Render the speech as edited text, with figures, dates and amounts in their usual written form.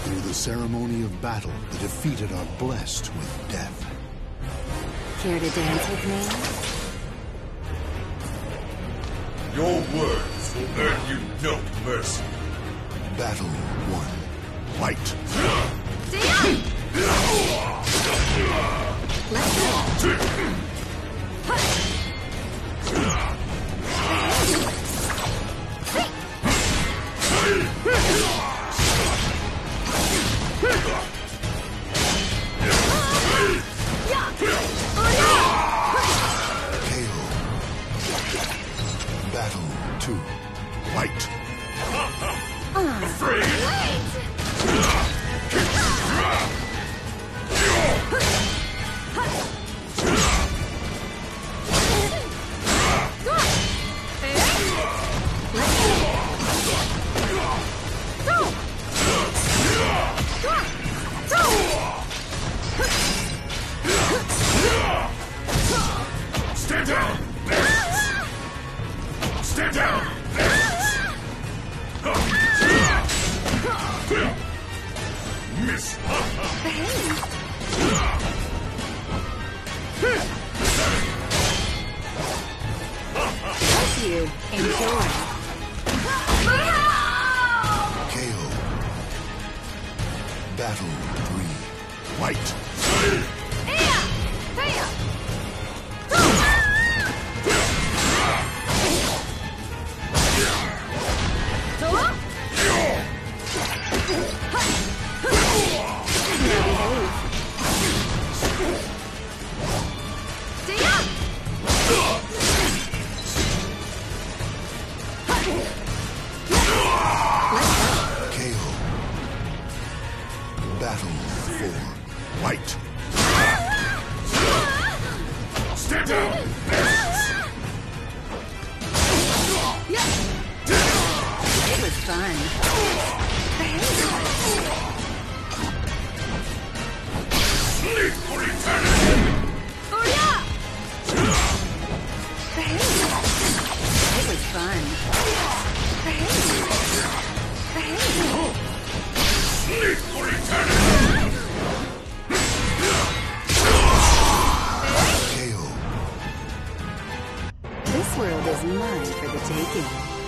Through the ceremony of battle, the defeated are blessed with death. Care to dance with me? Your words will earn you no mercy. Battle 1. Fight! Let's go. KO. Battle 2. Fight! Afraid? Stand down! Stand down! Miss! Thank you. Enjoy. KO. Battle 3. Fight! KO. Battle 4. Fight! Stand down! It was fun. Sleep for eternity! It was fun. Sleep for eternity! KO. This world is mine for the taking.